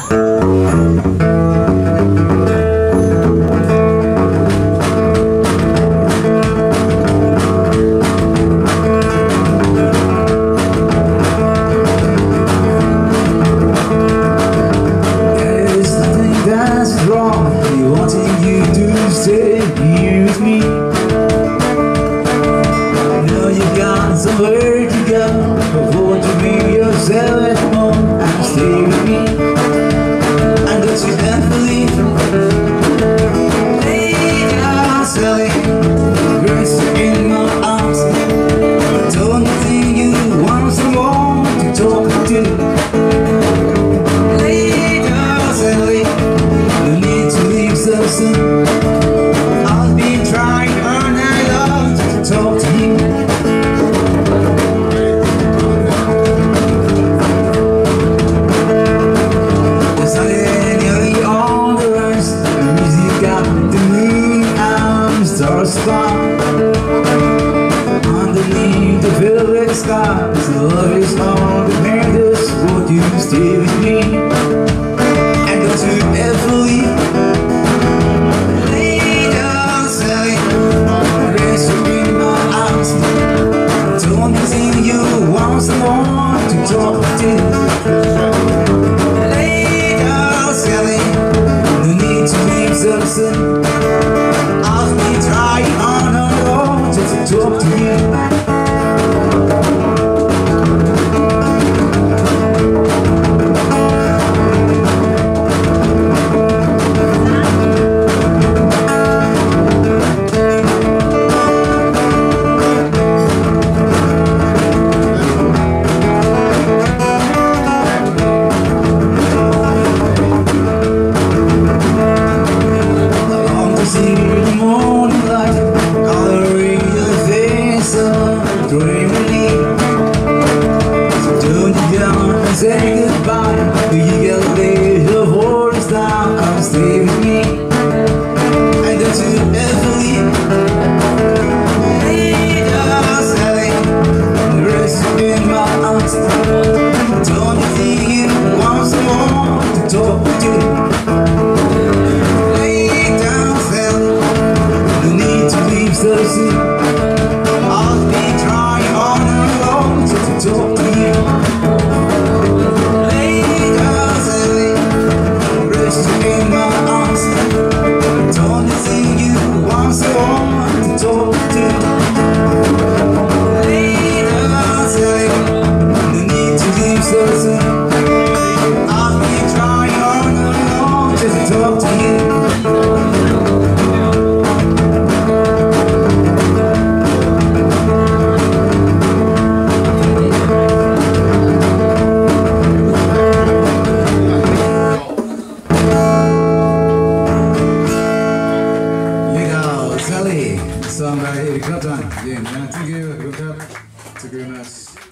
Somewhere to go, afford to be yourself at home and stay with me. And don't you ever believe, lay down, Sally, rest in my arms. Don't you think you want someone to talk to? Lay down, Sally, no need to leave so soon. I've been trying all night long to talk to you. Underneath the velvet skies, love is all that made us. Won't you stay with me? And don't you ever leave. Lay down, Sally, rest in my arms. Don't you think you want someone to talk to? Lay down, Sally, no need to leave so soon. I've been trying on and on just to talk to you. Say goodbye, do you get laid? Your voice down, come stay with me. And don't you ever leave. Lay down, Sally, rest in my arms. Don't you think you want someone to talk to? Lay down, Sally, no need to leave so soon. I'll be trying on and on just to talk to you. Sally, song by Eric Clapton. Yeah, man, thank you. Good job. Thank you very much.